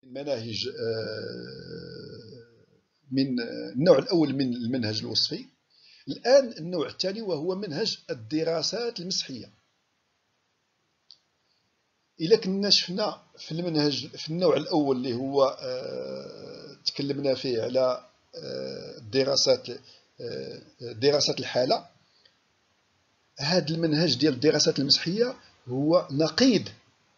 مناهج من النوع الأول من المنهج الوصفي. الآن النوع الثاني وهو منهج الدراسات المسحية. إلا كنا شفنا في المنهج في النوع الأول اللي هو تكلمنا فيه على دراسات الحالة، هذا المنهج ديال الدراسات المسحية هو نقيض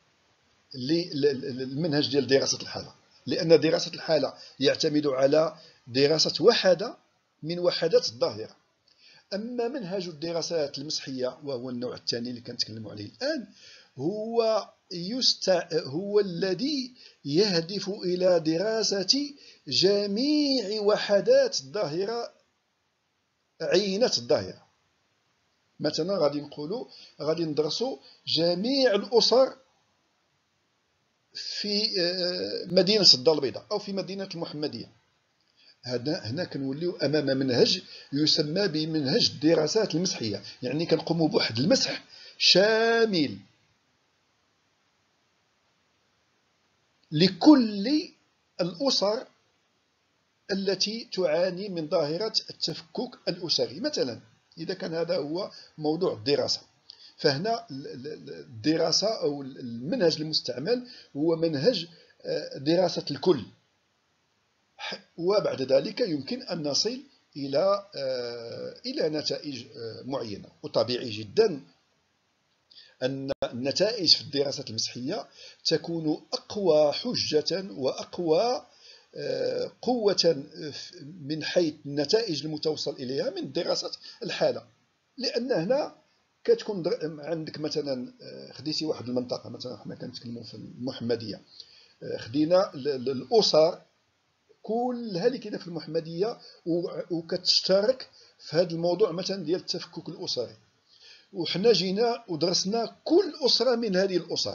للمنهج ديال دراسة الحالة، لأن دراسة الحالة يعتمد على دراسة وحدة من وحدات الظاهرة. أما منهج الدراسات المسحية وهو النوع الثاني اللي كنتكلموا عليه الآن، هو الذي يهدف إلى دراسة جميع وحدات الظاهرة، عينة الظاهرة. مثلا غادي ندرسوا جميع الأسر في مدينة الدار البيضاء أو في مدينة المحمدية. هنا كنوليو أمام منهج يسمى بمنهج الدراسات المسحية، يعني كنقوموا بواحد المسح شامل لكل الأسر التي تعاني من ظاهرة التفكك الأسري. مثلا إذا كان هذا هو موضوع الدراسة، فهنا الدراسة أو المنهج المستعمل هو منهج دراسة الكل، وبعد ذلك يمكن أن نصل إلى نتائج معينة. وطبيعي جدا أن النتائج في الدراسات المسحية تكون أقوى حجة وأقوى قوة من حيث النتائج المتوصل إليها من دراسة الحالة. لأن هنا كتكون عندك مثلا خديتي واحد المنطقة، مثلا حنا كنتكلموا في المحمدية، خدينا الأسر كلها اللي كاينه في المحمدية وكتشترك في هذا الموضوع مثلا ديال التفكك الأسري، وحنا جينا ودرسنا كل أسرة من هذه الأسر،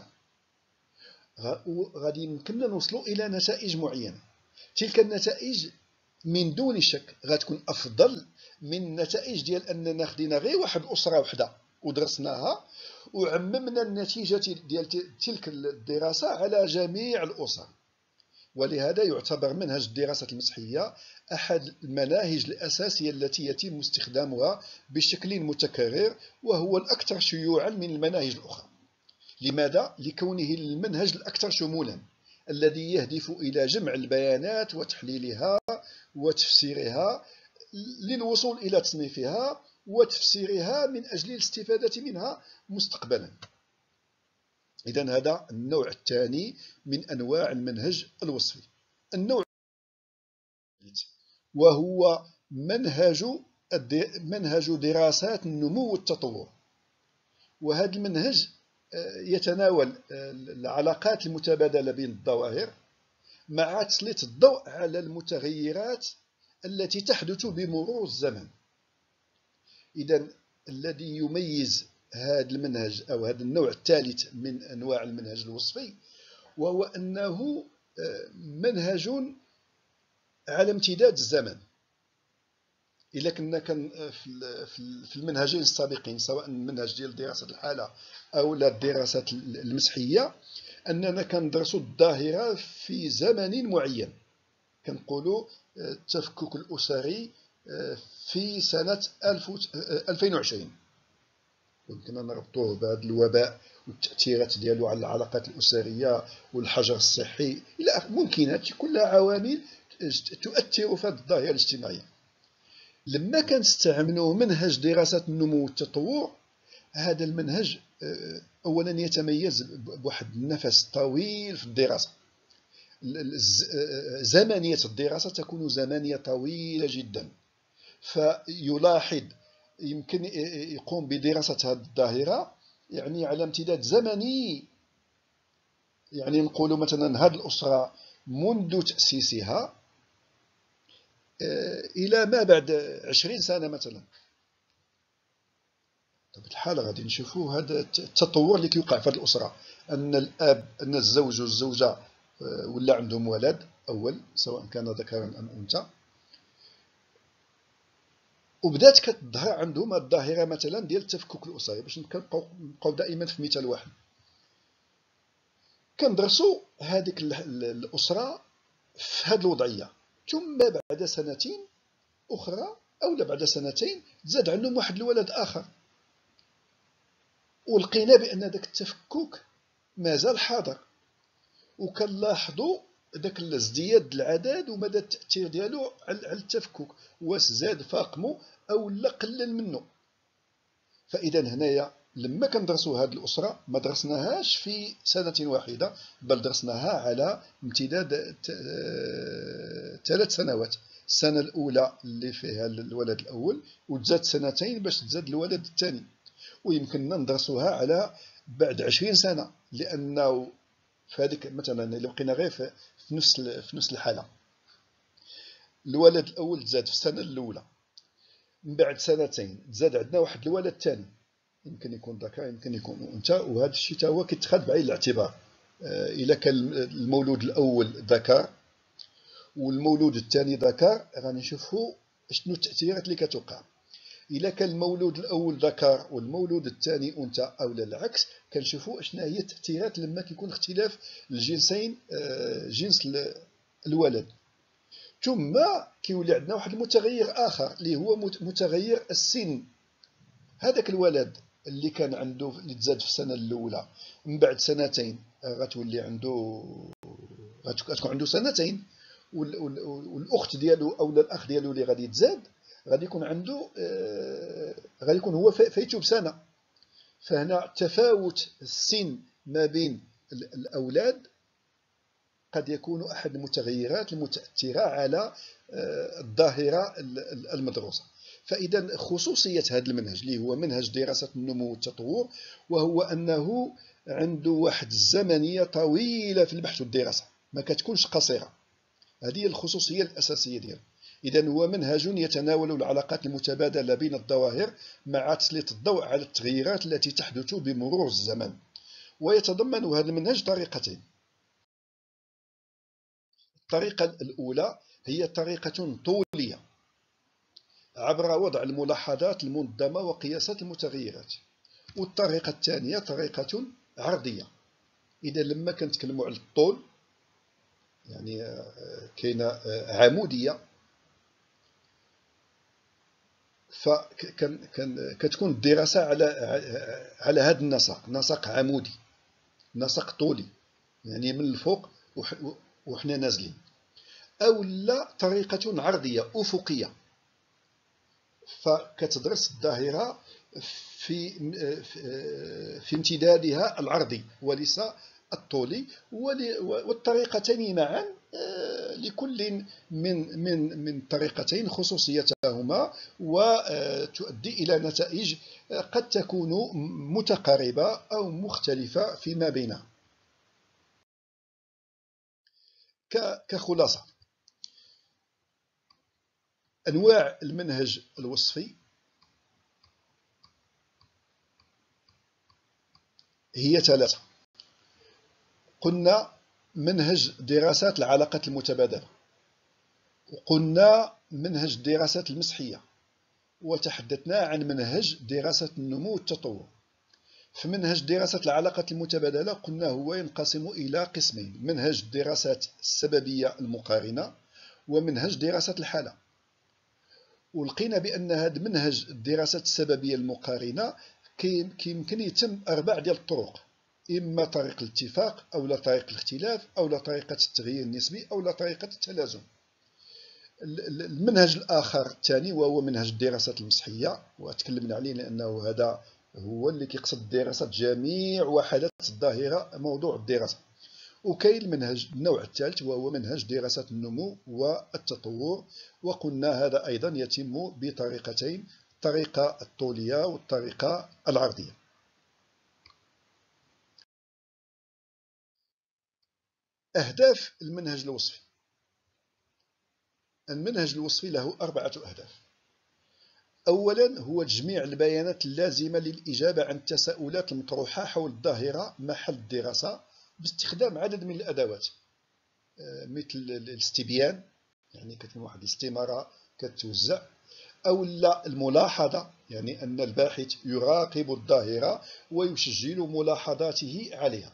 غادي يمكننا نوصلوا إلى نتائج معينة. تلك النتائج من دون شك غتكون أفضل من النتائج ديال أننا خدينا غير واحد الأسرة وحدة ودرسناها وعممنا النتيجة ديال تلك الدراسة على جميع الأسر. ولهذا يعتبر منهج الدراسة المسحية أحد المناهج الأساسية التي يتم استخدامها بشكل متكرر، وهو الأكثر شيوعا من المناهج الأخرى. لماذا؟ لكونه المنهج الأكثر شمولا الذي يهدف إلى جمع البيانات وتحليلها وتفسيرها للوصول إلى تصنيفها وتفسيرها من أجل الاستفادة منها مستقبلا. إذن هذا النوع الثاني من أنواع المنهج الوصفي. النوع الثالث وهو منهج دراسات النمو والتطور. وهذا المنهج يتناول العلاقات المتبادلة بين الظواهر مع تسليط الضوء على المتغيرات التي تحدث بمرور الزمن. إذن الذي يميز هذا المنهج أو هذا النوع الثالث من أنواع المنهج الوصفي وهو أنه منهج على امتداد الزمن. إلا كنا في المنهجين السابقين، سواء المنهج ديال دراسة الحالة أو الدراسات المسحية، أننا كندرسوا الظاهرة في زمن معين، كنقولوا التفكك الأسري في سنة 2020، يمكن أن نربطوه بهذا الوباء والتأثيرات ديالو على العلاقات الأسرية والحجر الصحي إلى ممكنات كلها عوامل تؤثر في هذه الظاهرة الاجتماعية. لما كنستعملوا منهج دراسة النمو والتطور، هذا المنهج أولا يتميز بواحد النفس طويل في الدراسة. زمنية الدراسة تكون زمنية طويلة جدا، فيلاحظ يمكن يقوم بدراسة هذه الظاهرة يعني على امتداد زمني. يعني نقول مثلا هذه الأسرة منذ تأسيسها إلى ما بعد 20 سنة مثلا. بطبيعة الحال غادي نشوفوا هذا التطور اللي كيوقع في هذه الأسرة، أن الزوج والزوجة ولا عندهم ولد أول، سواء كان ذكرا أم أنثى، وبدات كتظهر عندهم الظاهرة مثلا ديال التفكك الأسري. باش نبقاو دائما في مثال واحد، كندرسوا هذيك الأسرة في هذه الوضعية، ثم بعد سنتين أخرى أو بعد سنتين تزاد عندهم واحد الولد آخر، ولقينا بأن ذاك التفكك مازال حاضر، وكنلاحظوا داك الازدياد العدد ومدى التأثير ديالو على التفكك، واش زاد فاقمو أو لا قلل منه. فإذا هنايا لما كندرسوا هذه الأسرة ما درسناهاش في سنة واحدة، بل درسناها على امتداد 3 سنوات. السنة الأولى اللي فيها الولد الأول، وتزاد سنتين باش تزاد الولد الثاني، ويمكننا ندرسوها على بعد 20 سنة، لأنه في هذيك مثلا إلا بقينا غير في نفس الحالة، الولد الأول تزاد في السنة الأولى، من بعد سنتين تزاد عندنا واحد الولد الثاني، يمكن يكون ذكر يمكن يكون أنثى، وهذا الشيء تا هو كيتخذ بعين الاعتبار. إلا كان المولود الأول ذكر والمولود الثاني ذكر، غادي نشوفوا شنو التأثيرات اللي كتوقع. إلا كان المولود الأول ذكر والمولود الثاني أنثى أو العكس، كنشوفوا شنو هي التأثيرات لما كيكون اختلاف الجنسين، جنس الولد. ثم كيولي عندنا واحد المتغير آخر اللي هو متغير السن. هذاك الولد اللي كان عنده اللي تزاد في السنة الأولى، من بعد سنتين غتولي عنده غتكون عنده سنتين، والأخت ديالو أو الأخ ديالو اللي غادي يتزاد غادي يكون عنده غادي يكون هو فايتو بسنة. فهنا تفاوت السن ما بين الأولاد قد يكون أحد المتغيرات المتأثرة على الظاهرة المدروسة. فإذا خصوصية هذا المنهج اللي هو منهج دراسة النمو والتطور، وهو أنه عنده واحد الزمنية طويلة في البحث والدراسة، ما كتكونش قصيرة. هذه هي الخصوصية الأساسية ديالو. إذا هو منهج يتناول العلاقات المتبادلة بين الظواهر مع تسليط الضوء على التغييرات التي تحدث بمرور الزمن. ويتضمن هذا المنهج طريقتين. الطريقة الأولى هي طريقة طولية عبر وضع الملاحظات المنظمة وقياسات المتغيرات، والطريقة الثانية طريقة عرضية. إذا لما كنتكلموا على الطول، يعني كاينة عمودية، فكتكون الدراسة على هذا النسق، نسق عمودي، نسق طولي، يعني من الفوق وحنا نازلين. أو لا طريقة عرضية أفقية، فكتدرس الظاهرة في امتدادها العرضي وليس الطولي. والطريقتين معا لكل من طريقتين خصوصيتهما، وتؤدي إلى نتائج قد تكون متقاربة أو مختلفة فيما بينها. كخلاصة، أنواع المنهج الوصفي هي 3. قلنا منهج دراسات العلاقات المتبادلة، وقلنا منهج دراسات المسحية، وتحدثنا عن منهج دراسة النمو والتطور. في منهج دراسة العلاقات المتبادلة قلنا هو ينقسم إلى قسمين: منهج دراسات السببية المقارنة ومنهج دراسة الحالة. ولقينا بأن هذا منهج الدراسات السببية المقارنة يمكن يتم 4 ديال الطرق: إما طريق الاتفاق، أو لا طريق الاختلاف، أو لا طريقة التغيير النسبي، أو لا طريقة التلازم. المنهج الآخر الثاني وهو منهج الدراسات المسحية، وتكلمنا عليه لأنه هذا هو اللي كيقصد دراسة جميع وحدات الظاهرة موضوع الدراسة. وكاين المنهج النوع الثالث وهو منهج دراسة النمو والتطور، وقلنا هذا أيضا يتم بطريقتين: الطريقة الطولية والطريقة العرضية. أهداف المنهج الوصفي. المنهج الوصفي له 4 أهداف. أولا هو تجميع البيانات اللازمة للإجابة عن التساؤلات المطروحة حول الظاهرة محل الدراسة باستخدام عدد من الأدوات، مثل الاستبيان، يعني كتكون واحد الاستمارة كتوزع، أو لا الملاحظة، يعني أن الباحث يراقب الظاهرة ويسجل ملاحظاته عليها،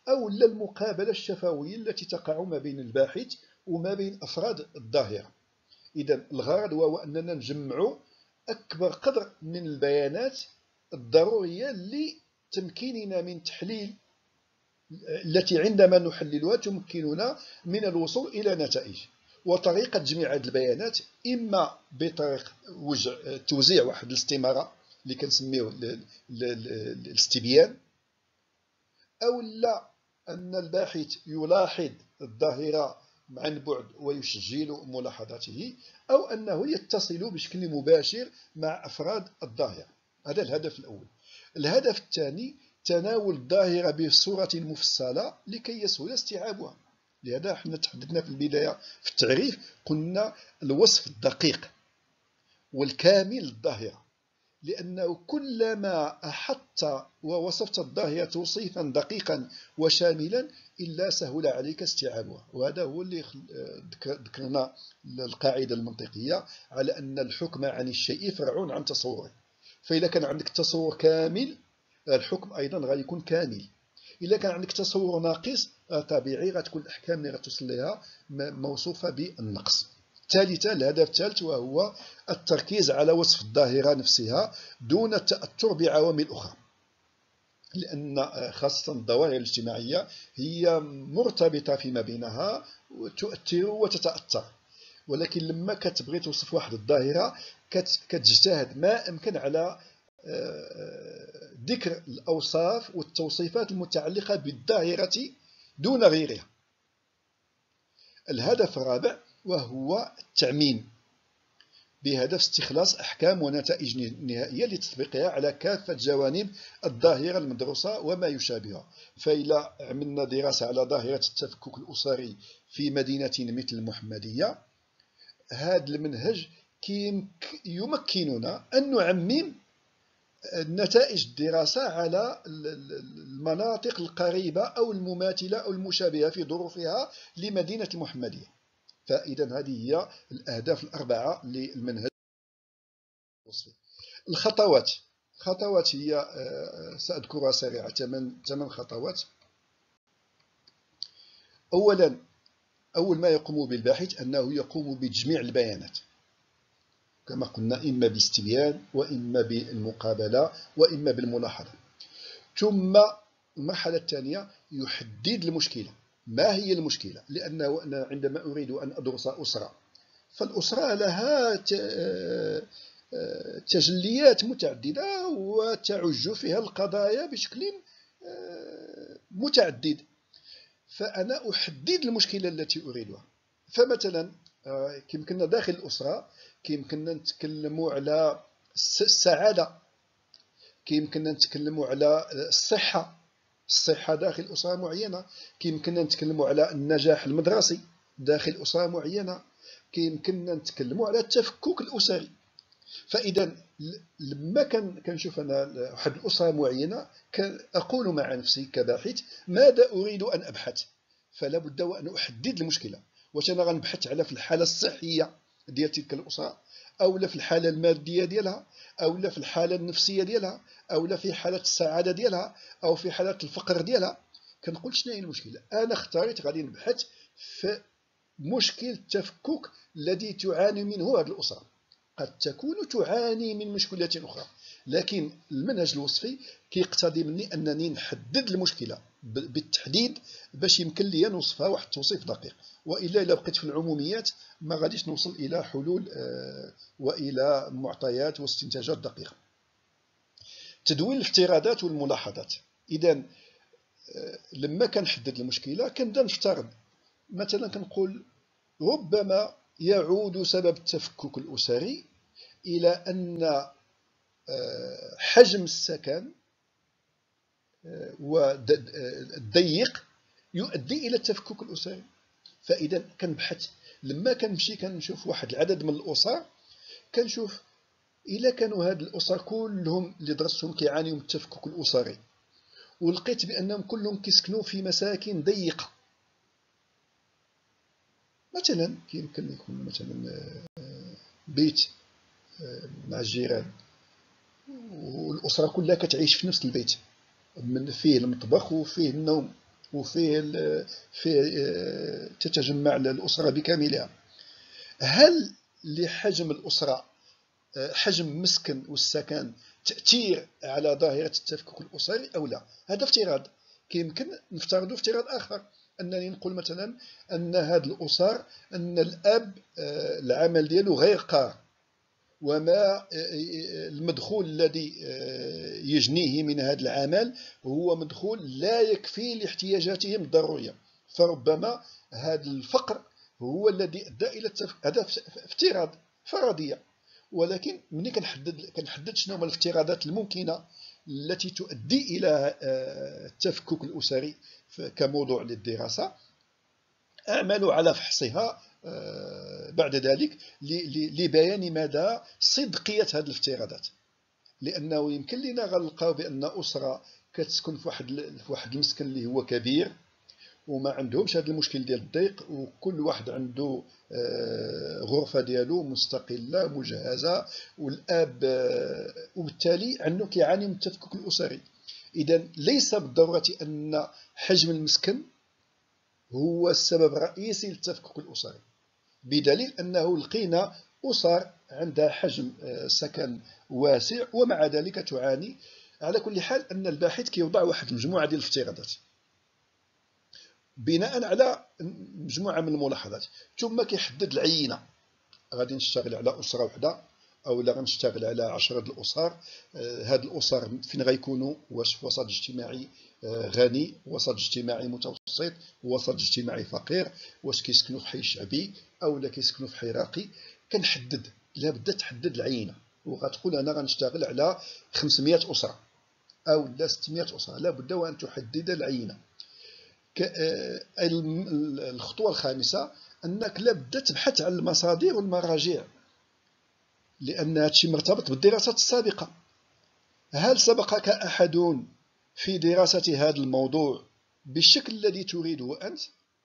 أو لا المقابلة الشفوية التي تقع ما بين الباحث وما بين أفراد الظاهرة. إذا الغرض هو أننا نجمع أكبر قدر من البيانات الضرورية لتمكيننا من تحليل، التي عندما نحللها تمكننا من الوصول إلى نتائج. وطريقة تجميع هذه البيانات إما بطريق توزيع واحد الاستمارة اللي كنسميوه الاستبيان، أو لا أن الباحث يلاحظ الظاهرة عن بعد ويسجل ملاحظاته، أو أنه يتصل بشكل مباشر مع أفراد الظاهرة. هذا الهدف الأول. الهدف الثاني تناول الظاهرة بصورة مفصلة لكي يسهل استيعابها. لهذا احنا تحدثنا في البداية في التعريف، قلنا الوصف الدقيق والكامل للظاهرة، لأنه كلما أحطت ووصفت الظاهرة توصيفا دقيقا وشاملا إلا سهل عليك استيعابها. وهذا هو اللي ذكرنا القاعدة المنطقية على أن الحكم عن الشيء فرع عن تصوره. فإذا كان عندك تصور كامل الحكم أيضا غادي يكون كامل. إذا كان عندك تصور ناقص طبيعي غتكون الأحكام اللي غتوصل لها موصوفة بالنقص. ثالثا، الهدف الثالث وهو التركيز على وصف الظاهرة نفسها دون التأثر بعوامل أخرى، لأن خاصة الظواهر الاجتماعية هي مرتبطة فيما بينها وتؤثر وتتأثر، ولكن لما كتبغي توصف واحد الظاهرة كتجتهد ما أمكن على ذكر الأوصاف والتوصيفات المتعلقة بالظاهرة دون غيرها. الهدف الرابع وهو التعميم بهدف استخلاص أحكام ونتائج نهائية لتطبيقها على كافة جوانب الظاهرة المدروسة وما يشابهها. فإذا عملنا دراسة على ظاهرة التفكك الأسري في مدينة مثل المحمدية، هذا المنهج يمكننا أن نعمم نتائج الدراسة على المناطق القريبة أو المماثلة أو المشابهة في ظروفها لمدينة المحمدية. فإذا هذه هي الأهداف الأربعة للمنهج الوصفي. الخطوات هي سأذكرها سريعة، 8 خطوات. أولا، أول ما يقوم بالباحث أنه يقوم بتجميع البيانات كما قلنا، إما بالاستبيان وإما بالمقابلة وإما بالملاحظة. ثم المرحلة الثانية يحدد المشكلة. ما هي المشكلة؟ لأنه أنا عندما أريد أن أدرس أسرة، فالأسرة لها تجليات متعددة وتعج فيها القضايا بشكل متعدد، فأنا أحدد المشكلة التي أريدها. فمثلا يمكننا داخل الأسرة يمكننا نتكلموا على السعادة، يمكننا نتكلموا على الصحة داخل أسرة معينة، يمكننا نتكلموا على النجاح المدرسي داخل أسرة معينة، يمكننا نتكلموا على التفكك الأسري. فإذا لما كنشوف أنا واحد الأسرة معينة أقول مع نفسي كباحث ماذا أريد أن أبحث، فلا بد وأن أحدد المشكلة. واش أنا غنبحث على في الحالة الصحية ديال تلك الأسرة، أو لا في الحالة المادية ديالها، أو لا في الحالة النفسية ديالها، أو لا في حالة السعادة ديالها، أو في حالة الفقر ديالها. كنقول شنو هي المشكلة. أنا اختاريت غادي نبحث في مشكل التفكك الذي تعاني منه هذه الأسرة. قد تكون تعاني من مشكلة أخرى، لكن المنهج الوصفي كيقتضي مني أنني نحدد المشكلة بالتحديد باش يمكن لي نوصفها واحد التوصيف دقيق، وإلا إلا بقيت في العموميات ما غاديش نوصل إلى حلول وإلى معطيات واستنتاجات دقيقة. تدوين الافتراضات والملاحظات. إذا لما كنحدد المشكلة كنبدا نفترض، مثلا كنقول ربما يعود سبب التفكك الأسري إلى أن حجم السكن والضيق يؤدي إلى التفكك الأسري. فإذا كنبحث، لما كنمشي كنشوف واحد العدد من الأسر، كنشوف إلا كانوا هاد الأسر كلهم اللي درستهم كيعانيوا من التفكك الأسري، ولقيت بأنهم كلهم كيسكنوا في مساكن ضيقة. مثلا يمكن يكون مثلا بيت مع الجيران والأسرة كلها كتعيش في نفس البيت، من فيه المطبخ وفيه النوم، وفيه فيه تتجمع الأسرة بكاملها. هل لحجم الأسرة، حجم مسكن والسكن، تأثير على ظاهرة التفكك الأسري أو لا؟ هذا افتراض. كيمكن نفترض افتراض آخر، أنني نقول مثلا أن هذه الأسر، أن الأب العمل ديالو غير قار، وما المدخول الذي يجنيه من هذا العمل هو مدخول لا يكفي لاحتياجاتهم الضرورية، فربما هذا الفقر هو الذي أدى إلى هذا افتراض، فرضية. ولكن ملي كنحدد شنو هما الافتراضات الممكنة التي تؤدي إلى التفكك الأسري كموضوع للدراسة، أعمل على فحصها بعد ذلك لبيان مدى صدقية هذه الافتراضات. لأنه يمكن لنا غنلقاو بأن أسرة كتسكن في واحد المسكن اللي هو كبير وما عندهمش هذا المشكل ديال الضيق، وكل واحد عنده غرفة ديالو مستقلة مجهزة، والأب وبالتالي عنده كيعاني من التفكك الأسري. إذا ليس بالضرورة أن حجم المسكن هو السبب الرئيسي للتفكك الأسري، بدليل أنه لقينا أسر عندها حجم سكن واسع ومع ذلك تعاني. على كل حال أن الباحث كيوضع واحد المجموعة ديال الافتراضات بناء على مجموعة من الملاحظات، ثم كيحدد العينة. غادي نشتغل على أسرة وحدة أو لا غنشتغل على 10 الأسر. هاد الأسر فين غيكونوا؟ واش في وسط اجتماعي غني، وسط اجتماعي متوسط، وسط اجتماعي فقير، واش كيسكنوا في حي شعبي أو لا كيسكنوا في حي راقي؟ كنحدد، لابد تحدد العينة، وغتقول أنا غنشتغل على 500 أسرة أو لا 600 أسرة، لابد وأن تحدد العينة. الخطوة الخامسة أنك لابد تبحث عن المصادر والمراجع، لأن هادشي مرتبط بالدراسات السابقة. هل سبقك أحد في دراسة هذا الموضوع بالشكل الذي تريده أنت؟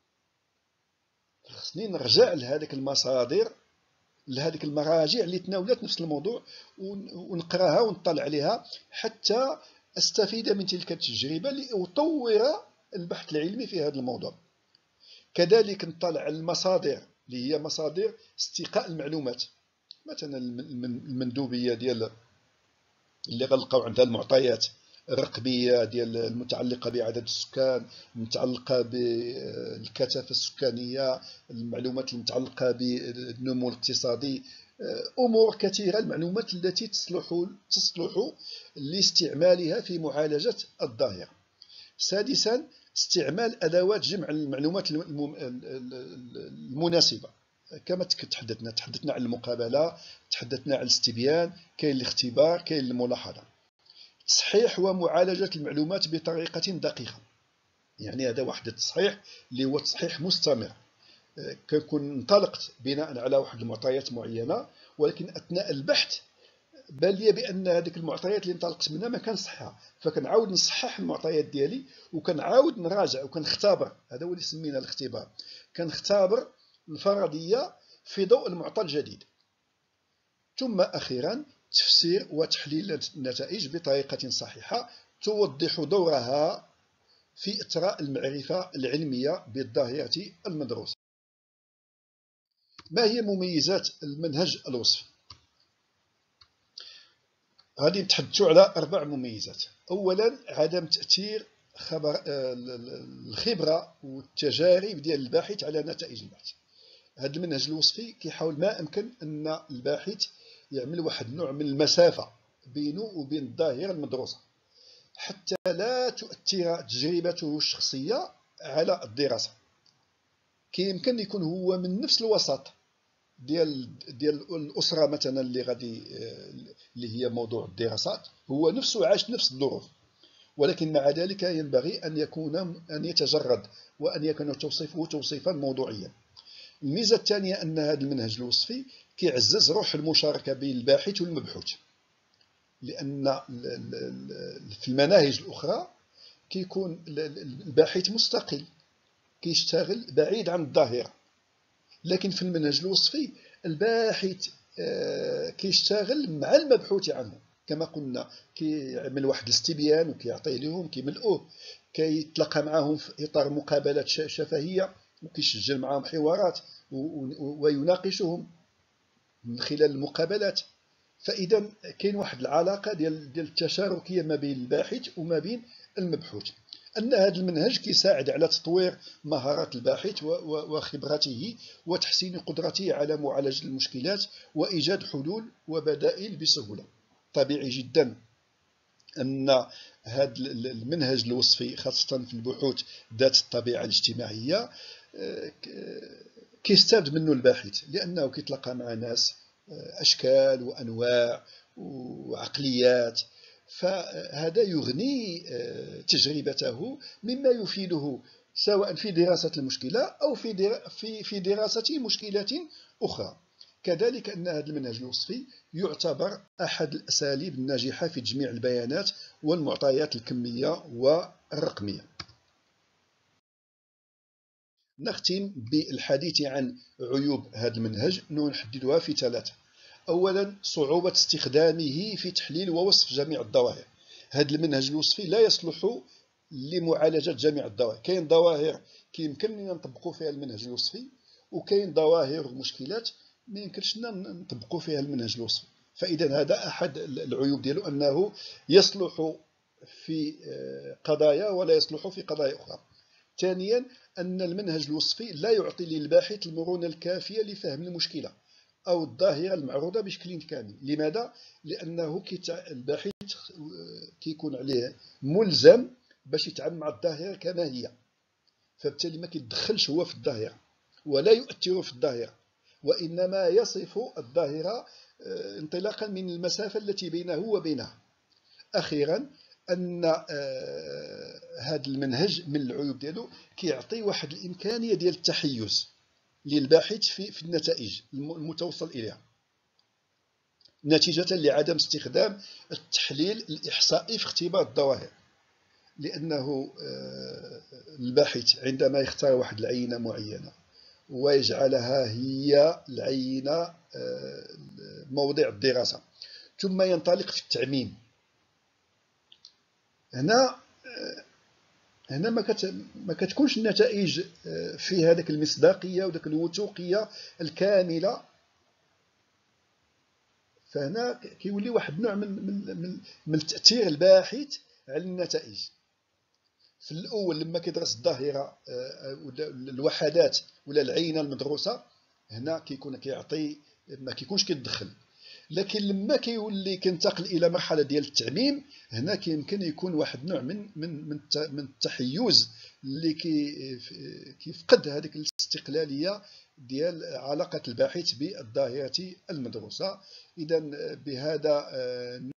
خصني نرجع لهذه المصادر، لهذه المراجع اللي تناولت نفس الموضوع، ونقراها ونطلع عليها حتى أستفيد من تلك التجربة لأطور البحث العلمي في هذا الموضوع. كذلك نطلع على المصادر اللي هي مصادر استيقاء المعلومات، مثلا المندوبية ديال اللي غنلقاو عندها المعطيات الرقمية ديال المتعلقة بعدد السكان، المتعلقة بالكثافة السكانية، المعلومات المتعلقة بالنمو الاقتصادي، أمور كثيرة، المعلومات التي تصلح لاستعمالها في معالجة الظاهرة. سادسا استعمال أدوات جمع المعلومات المناسبة، كما تحدثنا عن المقابلة، تحدثنا عن الاستبيان، كاين الاختبار، كاين الملاحظة. تصحيح ومعالجة المعلومات بطريقة دقيقة، يعني هذا واحد التصحيح اللي هو تصحيح مستمر. كنكون انطلقت بناء على واحد المعطيات معينة، ولكن أثناء البحث بان لي بأن هذيك المعطيات اللي انطلقت منها ما كان صحها، فكنعاود نصحح المعطيات ديالي وكنعاود نراجع وكنختبر. هذا هو اللي سمينا الاختبار، كنختبر الفرضية في ضوء المعطى الجديد. ثم أخيرا تفسير وتحليل النتائج بطريقة صحيحة توضح دورها في إثراء المعرفة العلمية بالظاهرة المدروسة. ما هي مميزات المنهج الوصفي؟ غادي نتحدثوا على 4 مميزات. أولا عدم تأثير الخبرة والتجارب ديال الباحث على نتائج البحث. هذا المنهج الوصفي كيحاول ما أمكن أن الباحث يعمل واحد النوع من المسافة بينه وبين الظاهرة المدروسة، حتى لا تؤثر تجربته الشخصية على الدراسة. كيمكن يكون هو من نفس الوسط ديال الأسرة مثلا اللي هي موضوع الدراسات، هو نفسه عاش نفس الظروف، ولكن مع ذلك ينبغي أن يتجرد وأن يكون توصيفه توصيفا موضوعيا. الميزة الثانية أن هذا المنهج الوصفي كيعزز روح المشاركة بين الباحث والمبحوث، لأن في المناهج الأخرى كيكون الباحث مستقل كيشتغل بعيد عن الظاهرة، لكن في المنهج الوصفي الباحث كيشتغل مع المبحوث عنه، كما قلنا كيعمل واحد الاستبيان وكيعطيه لهم كيملؤوه، كيتلاقى معهم في إطار مقابلات شفهية وكيسجل معهم حوارات ويناقشهم من خلال المقابلات. فإذا كاين واحد العلاقة ديال التشاركية ما بين الباحث وما بين المبحوث. أن هذا المنهج كيساعد على تطوير مهارات الباحث وخبرته وتحسين قدرته على معالجة المشكلات وإيجاد حلول وبدائل بسهولة. طبيعي جدا أن هذا المنهج الوصفي خاصة في البحوث ذات الطبيعة الاجتماعية كيستافد منه الباحث، لأنه كيتلاقى مع ناس أشكال وأنواع وعقليات، فهذا يغني تجربته مما يفيده سواء في دراسة المشكلة أو في دراسة مشكلات أخرى. كذلك أن هذا المنهج الوصفي يعتبر أحد الأساليب الناجحة في تجميع البيانات والمعطيات الكمية والرقمية. نختم بالحديث عن عيوب هذا المنهج، نحددها في ثلاثة. أولا، صعوبة استخدامه في تحليل ووصف جميع الظواهر. هذا المنهج الوصفي لا يصلح لمعالجة جميع الظواهر. كاين ظواهر كيمكننا نطبقوا فيها المنهج الوصفي، وكاين ظواهر ومشكلات ما يمكنش نطبقوا فيها المنهج الوصفي. فإذا هذا أحد العيوب ديالو، أنه يصلح في قضايا ولا يصلح في قضايا أخرى. ثانيا، أن المنهج الوصفي لا يعطي للباحث المرونة الكافية لفهم المشكلة أو الظاهرة المعروضة بشكل كامل. لماذا؟ لأنه الباحث كيكون عليه ملزم باش يتعامل مع الظاهرة كما هي، فبالتالي ما كيتدخلش هو في الظاهرة ولا يؤثر في الظاهرة، وإنما يصف الظاهرة انطلاقا من المسافة التي بينه وبينها. أخيرا، أن هذا المنهج من العيوب ديالو كيعطي واحد الإمكانية ديال التحيز للباحث في النتائج المتوصل إليها، نتيجة لعدم استخدام التحليل الإحصائي في اختبار الظواهر. لأنه الباحث عندما يختار واحد العينة معينة ويجعلها هي العينة موضع الدراسة، ثم ينطلق في التعميم، هنا ما كتكونش النتائج في هذاك المصداقية وداك الوثوقية الكاملة. فهنا كيولي واحد النوع من تأثير الباحث على النتائج. في الأول لما كيدرس الظاهرة الوحدات ولا العينة المدروسة، هنا كيكون كيعطي ما كيكونش كيتدخل. لكن لما كيولي كينتقل الى مرحله ديال التعميم، هنا كيمكن يكون واحد النوع من التحيز اللي كيفقد هذيك الاستقلاليه ديال علاقه الباحث بالظاهره المدروسه. اذا بهذا